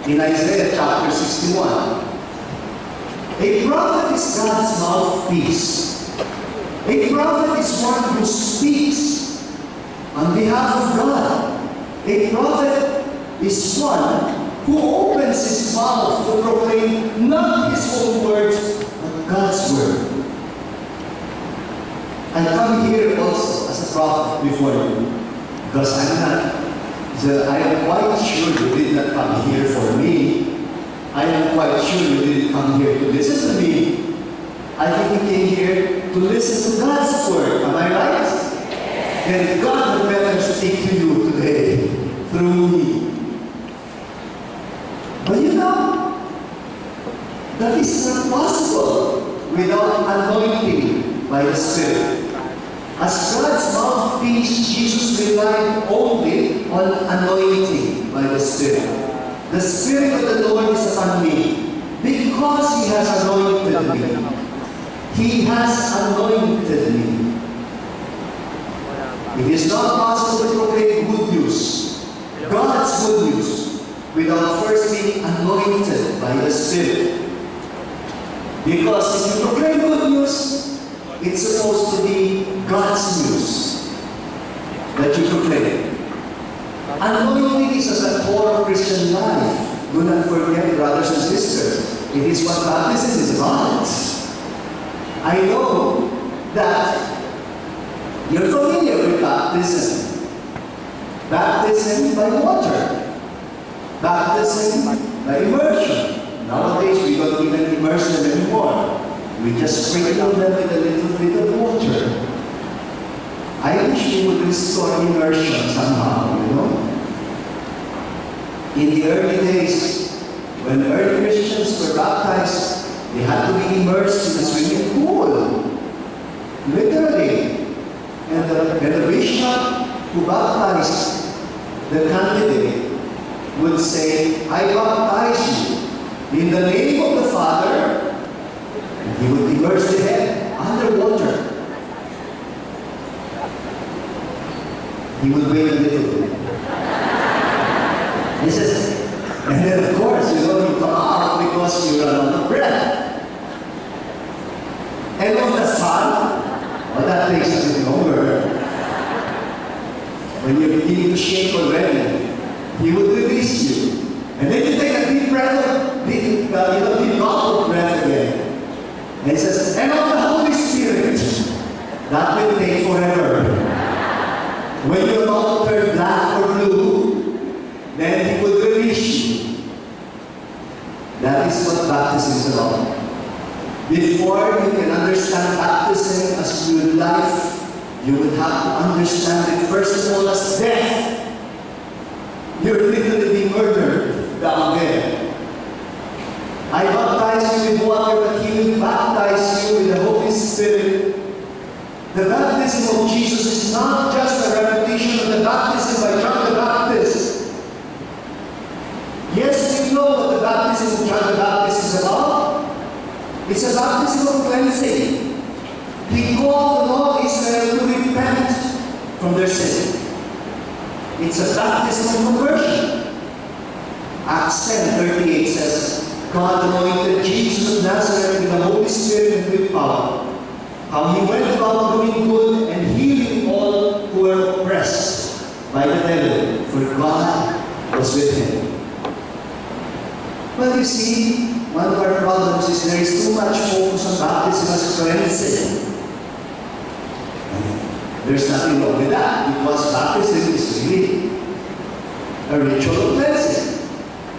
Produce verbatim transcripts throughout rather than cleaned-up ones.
in Isaiah chapter sixty-one. A prophet is God's mouthpiece. A prophet is one who speaks on behalf of God. A prophet is one who opens his mouth to proclaim not his own words, but God's word. I come here also as a prophet before you, because I'm not, the, I am quite sure you did not come here for me. I am quite sure you didn't come here to listen to me. I think you came here to listen to God's word. Am I right? And God will better speak to you today through me. But you know, that is not possible without anointing by the Spirit. As God's mouthpiece, Jesus relied only on anointing by the Spirit. The Spirit of the Lord is upon me, because He has anointed me. He has anointed me. It is not possible to proclaim good news, God's good news, without first being anointed by the Spirit. Because if you proclaim good news, it's supposed to be God's news that you proclaim. Anointing is at the core of Christian life. Do not forget, brothers and sisters, it is what baptism is about. I know that you're familiar with baptism. Baptism by water. Baptism by immersion. Nowadays, we don't even immerse them anymore. We just sprinkle them with a little bit of water. I wish we would restore immersion somehow, you know. In the early days, when early Christians were baptized, they had to be immersed in a swimming pool. Literally. And the, and the bishop who baptized the candidate would say, I baptize you in the name of the Father. And he would immerse the head underwater. He would wait a little bit. He says, and then of course, you know, you come out because you run out of breath. And of the sun, well, that takes a bit longer. When you're beginning to shake already, He would release you. And then you take a deep breath of, deep, uh, you know, deep gulp of breath again. And He says, and of the Holy Spirit, that will take forever. When you're about to turn black or blue, then He would release you. That is what baptism is about. Before you can understand baptism as new life, you would have to understand it first of all as death. You're literally being murdered down there. I baptize you with water, but He will baptize you with the Holy Spirit. The baptism of Jesus is not just a repetition of the baptism by John the Baptist. Yes, we know what the baptism of John the Baptist is about. It's a baptism of cleansing. He called the law of Israel to repent from their sin. It's a baptism of conversion. Acts ten thirty-eight says, God anointed Jesus of Nazareth with the Holy Spirit and with power. How He went about doing good and healing all who were oppressed by the devil, for God was with Him. Well, you see, one of our problems is there is too much focus on baptism as cleansing. There's nothing wrong with that, because baptism is really a ritual of cleansing.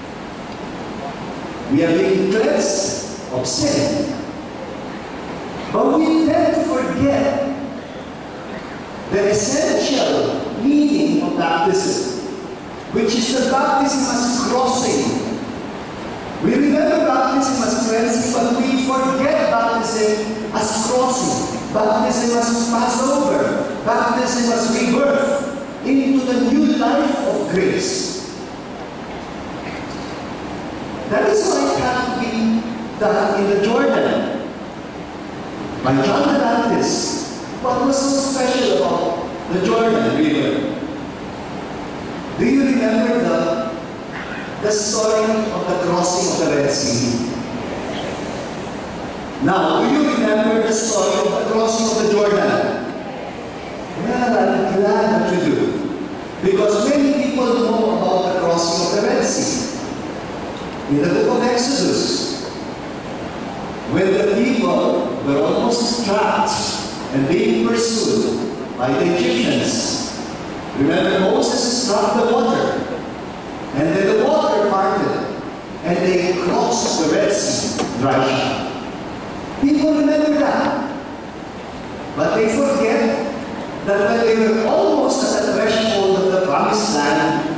We are being cleansed of sin. But we tend to forget the essential meaning of baptism, which is the baptism as crossing. We remember baptism as cleansing, but we forget baptism as crossing, baptism as Passover, baptism as rebirth into the new life of grace. That is why it had to be done in the Jordan by John the Baptist. What was so special about the Jordan River? Do you remember the the story of the crossing of the Red Sea. Now, do you remember the story of the crossing of the Jordan? Well, I'm glad that you do. Because many people know about the crossing of the Red Sea. In the book of Exodus, when the people were almost trapped and being pursued by the Egyptians, remember Moses struck the water, and then the water parted, and they crossed the Red Sea, dry shod. People remember that. But they forget that when they were almost at the threshold of the promised land,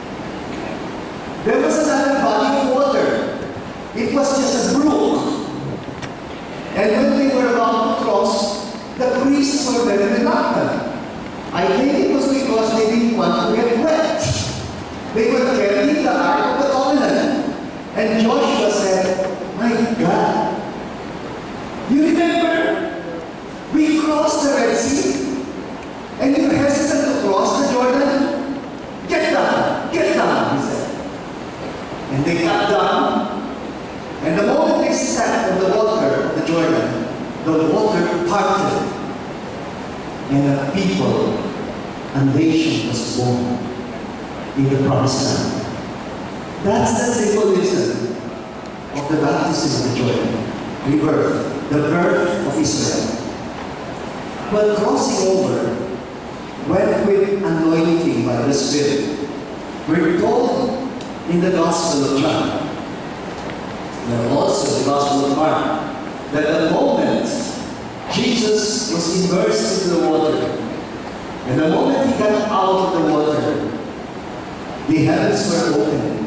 there was another body of water. It was just a brook. And when they were about to cross, the priests were very reluctant. I think it was because they didn't want to get wet. They were carrying the Ark of the Covenant. And Joshua said, my God, you remember? We crossed the Red Sea, and you're hesitant to cross the Jordan? Get down, get down, he said. And they got down, and the moment they stepped on the water of the Jordan, the water parted, and a people, a nation was born in the promised land. That's the symbolism of the baptism of the Jordan, rebirth. The birth of Israel. But crossing over went with anointing by the Spirit. We're told in the Gospel of John, and also the Gospel of Mark, that the moment Jesus was immersed into the water, and the moment he got out of the water, the heavens were opened,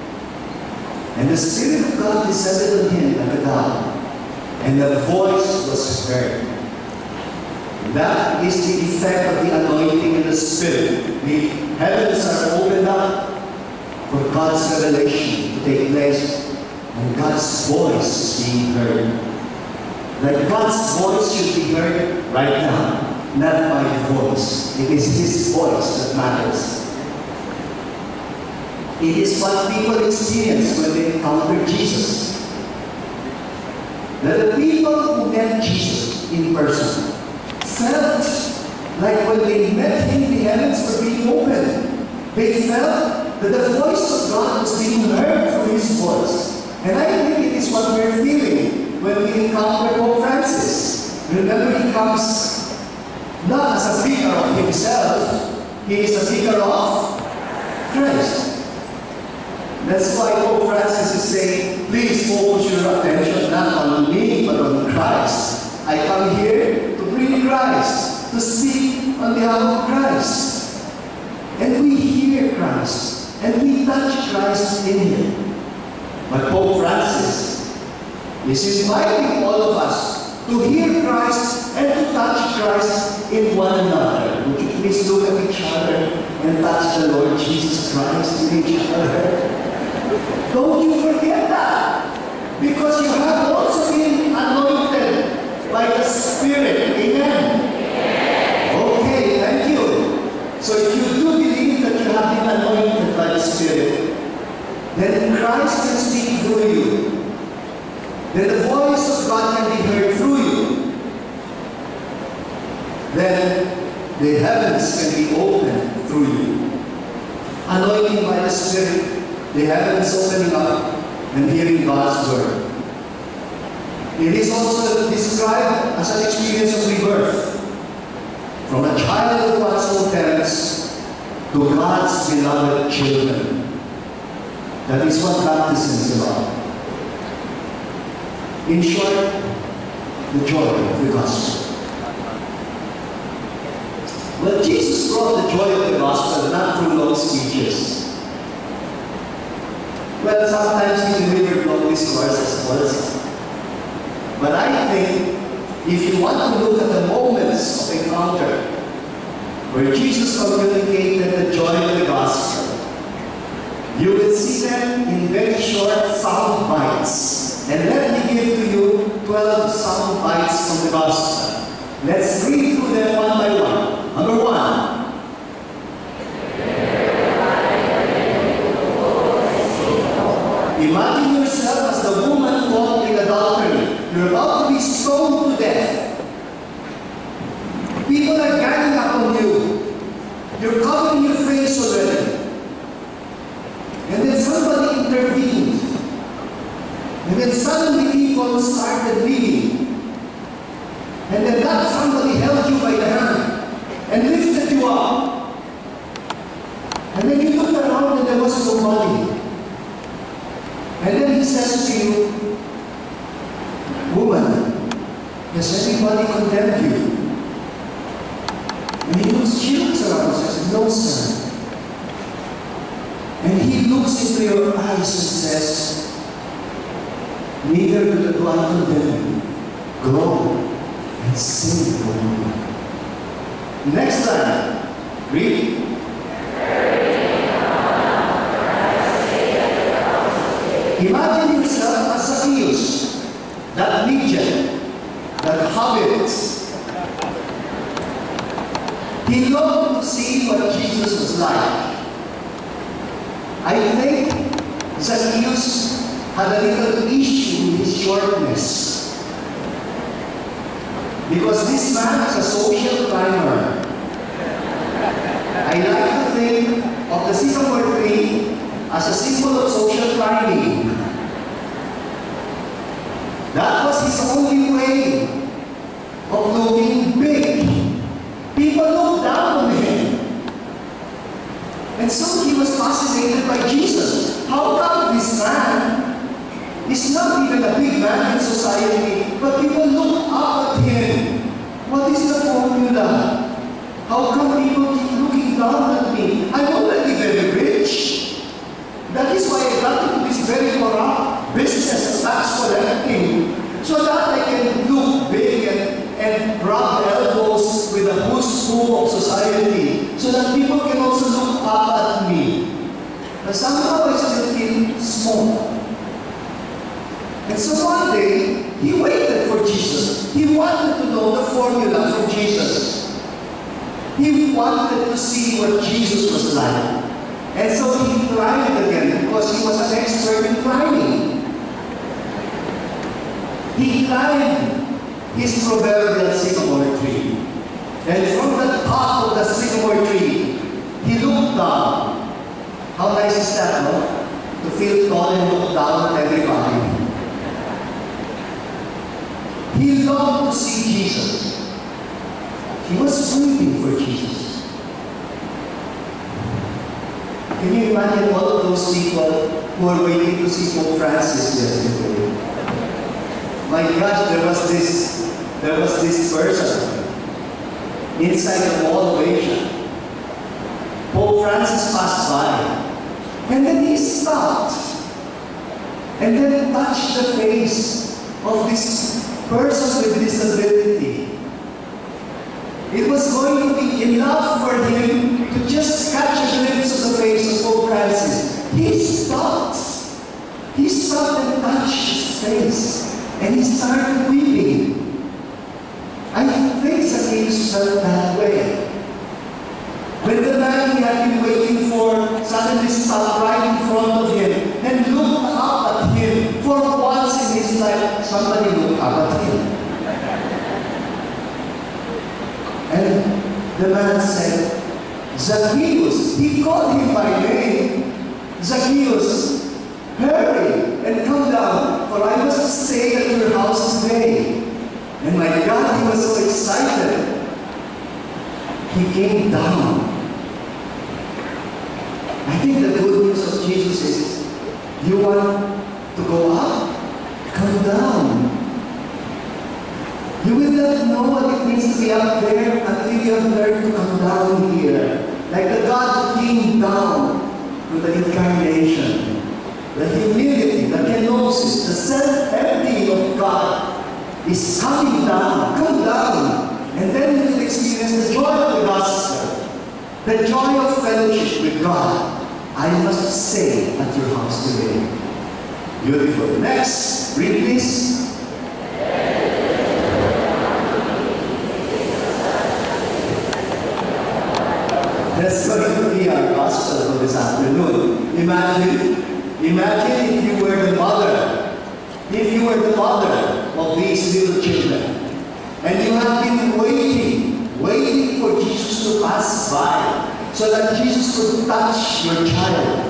and the Spirit of God descended on him like a dove. And the voice was heard. That is the effect of the anointing and the Spirit. The heavens are opened up for God's revelation to take place, and God's voice is being heard. That God's voice should be heard right now, not my voice. It is His voice that matters. It is what people experience when they encounter Jesus. That the people who met Jesus in person felt like when they met Him, the heavens were being opened. They felt that the voice of God was being heard through His voice. And I think it is what we're feeling when we encounter Pope Francis. Remember, he comes not as a figure of himself, he is a figure of Christ. That's why Pope Francis is saying, please focus your attention not on me, but on Christ. I come here to bring Christ, to speak on behalf of Christ. And we hear Christ, and we touch Christ in Him. But Pope Francis is inviting all of us to hear Christ and to touch Christ in one another. Would you please look at each other and touch the Lord Jesus Christ in each other? Don't you forget that, because you have also been anointed by the Spirit. Amen? Okay, thank you. So if you do believe that you have been anointed by the Spirit, then Christ can speak through you. Then the voice of God can be heard through you. Then the heavens can be opened through you. Anointing by the Spirit, the heavens opening up and hearing God's word. It is also described as an experience of rebirth. From a child of God's own parents to God's beloved children. That is what baptism is about. In short, the joy of the gospel. Well, Jesus brought the joy of the gospel not through long speeches. Well, sometimes he delivered long discourses also. But I think if you want to look at the moments of encounter where Jesus communicated the joy of the gospel, you will see them in very short sound bites. And let me give to you twelve sound bites from the gospel. Let's read through them one by one. Number one. stoned to death. People are ganging up on you. You're covering your face already. And then somebody intervened. And then suddenly people started leaving. And then that somebody held you by the hand and lifted you up. And then you looked around and there was nobody. And then he says to you, "Woman, has anybody condemned you?" And he looks, she looks around and says, "No, sir." And he looks into your eyes and says, "Neither do I condemn you. Go and sin no more." Next time, read. Imagine yourself as Zacchaeus, that legion, that hobbit. He loved to see what Jesus was like. I think Zacchaeus had a little issue with his shortness. Because this man is a social climber. I like to think of the sycamore tree as a symbol of social climbing. That was his only way of looking big. People looked down on him. And so he was fascinated by Jesus. How come this man is not even a big man in society, but people look up at him? What is the formula? How come people keep looking down at me? I'm already very rich. That is why I got into this very corrupt business of tax collecting, so that I can look big and, and rub elbows with the who's who of society, so that people can also look up at me. But somehow I still feel small. And so one day, he waited for Jesus. He wanted to know the formula from Jesus. He wanted to see what Jesus was like. And so he climbed again because he was an expert in climbing. He climbed his proverbial sycamore tree. And from the top of the sycamore tree, he looked down. How nice is that, no? To feel tall and look down at everybody. He longed to see Jesus. He was waiting for Jesus. Can you imagine all of those people who are waiting to see Pope Francis yesterday? My gosh, there was this, there was this person inside the wall of Asia. Pope Francis passed by, and then he stopped, and then touched the face of this person with disability. It was going to be enough for him to just catch a glimpse of the face of Pope Francis. He stopped. He stopped and touched his face, and he started weeping. I think Zacchaeus felt that way. When the man he had been waiting for suddenly stopped right in front of him and looked up at him. For once in his life, somebody looked up at him. And the man said, "Zacchaeus," he called him by name, "Zacchaeus, hurry and come down, for I must stay at your house today." And my God, he was so excited. He came down. I think the good news of Jesus is, you want to go up? Come down. You will not know what it means to be up there until you have learned to come down here. Like the God who came down to the incarnation. The humility, the kenosis, the self-emptying of God is coming down. Come down. And then you will experience the joy of the gospel. The joy of fellowship with God. I must stay at your house today. Beautiful. Next, read this. That's going to be our gospel for this afternoon. Imagine, imagine if you were the mother. If you were the mother of these little children. And you have been waiting, waiting for Jesus to pass by so that Jesus could touch your child.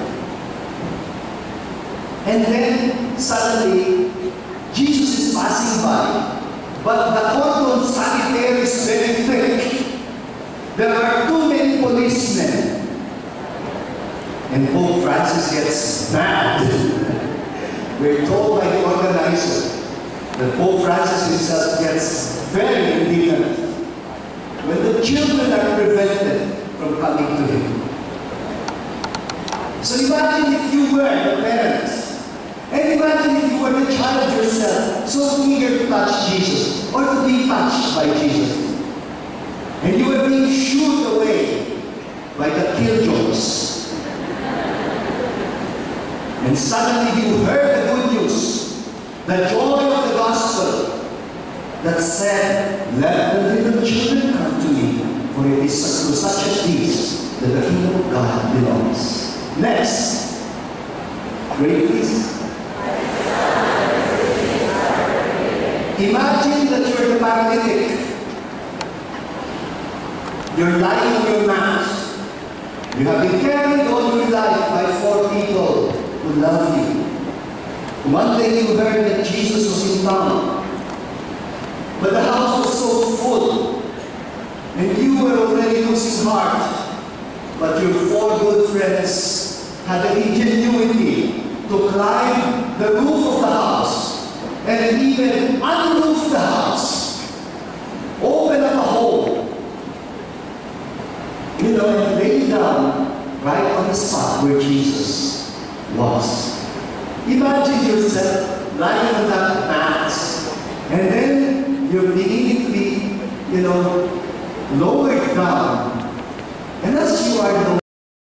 And then suddenly, Jesus is passing by, but the cordon sanitaire is very thick. There are too many policemen. And Pope Francis gets mad. We're told by the organizer that Pope Francis himself gets very indignant when the children are prevented from coming to him. So imagine if you were the parents, and imagine if you were the child yourself, so eager to touch Jesus, or to be touched by Jesus. And you were being shooed away by the killjoys. And suddenly you heard the good news, the joy of the gospel that said, let the little children come to me, for it is to such as these that the kingdom of God belongs. Next, great please. Imagine that you're the paralytic. You're lying on your mat. You have been carried all your life by four people who love you. One day you heard that Jesus was in town, but the house was so full, and you were already losing heart. But your four good friends had the ingenuity to climb the roof of the house and even unroof the house, open up a hole, you know, and lay down right on the spot where Jesus was. Imagine yourself lying on that mat, and then you're beginning to be, you know, lowered down. And as you are lowered